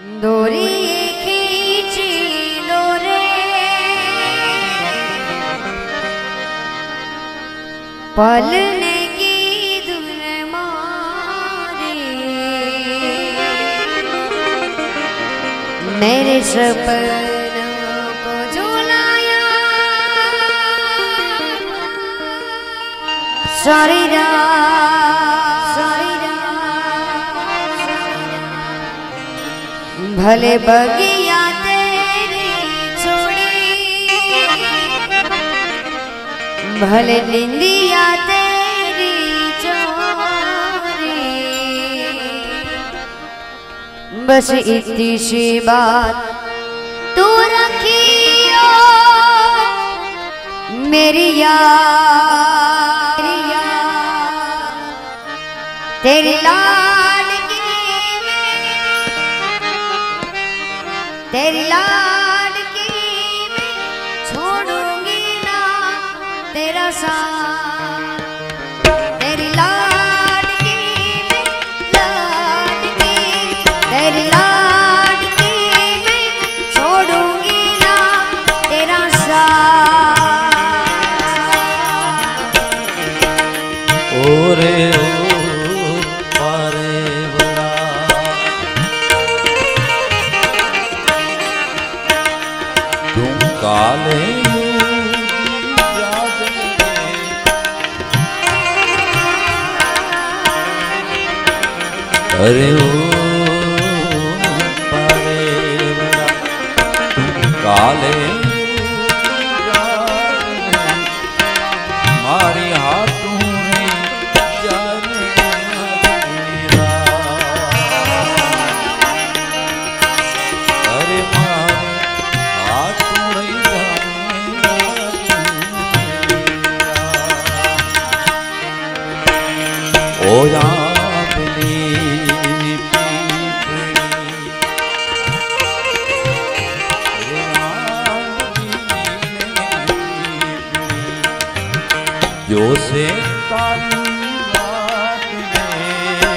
डोरी खींची लो रे पलने की धुन मारे मेरे सपनों को झुलाया सारी भले बगिया तेरी छोड़ी भले निंदिया तेरी चोरी बस इतनी सी बात तू रखियो मेरी याद तेरी तेरी लाडकी मैं छोड़ूंगी ना तेरा साथ तेरी लाडकी मैं तेरी लाडकी मैं छोड़ूंगी ना तेरा साथ ओरे काले अरे ओ पारे काले मारी हाथों में जाने अरे मारे हाथों ओ जा जो से तारी रात में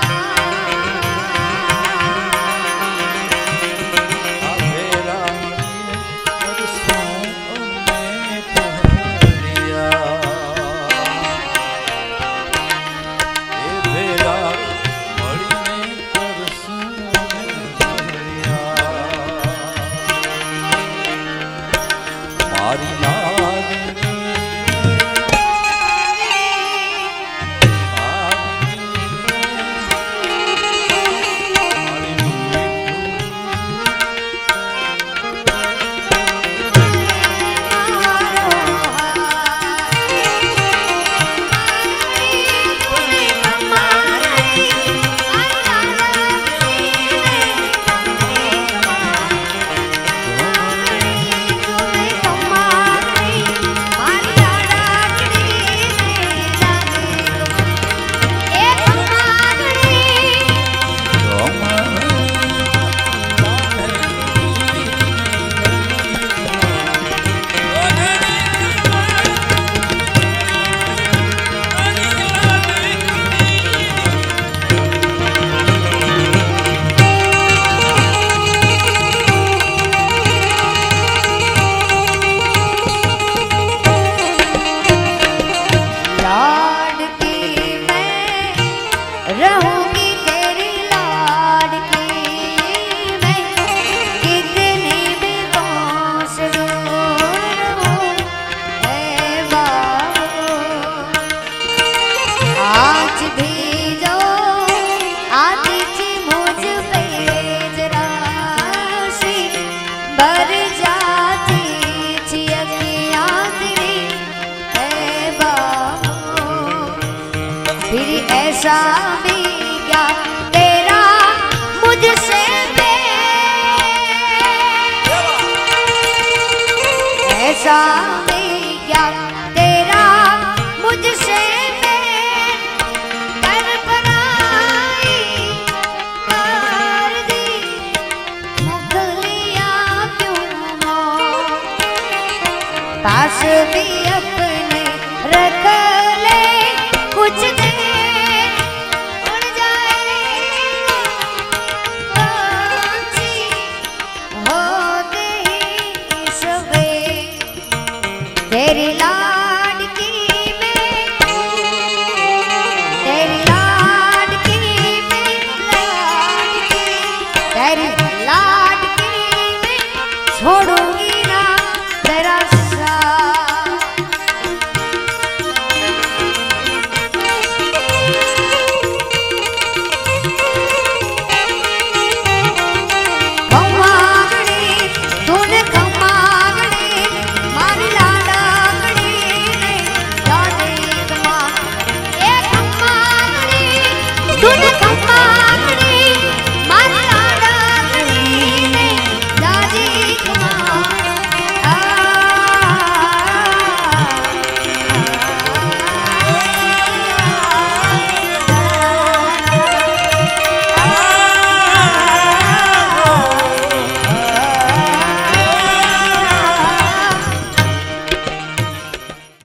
मेरा परसों में पहरिया मेरा बड़ी में परसों में पहरिया मारी लाग ऐसा भी क्या तेरा मुझसे ऐसा भी क्या तेरा मुझसे कर बनाई कर दी मुगलिया क्यों पास भी अपने रख ले कुछ देर उड़ जाए तेरी लाडकी मैं छोड़ूंगी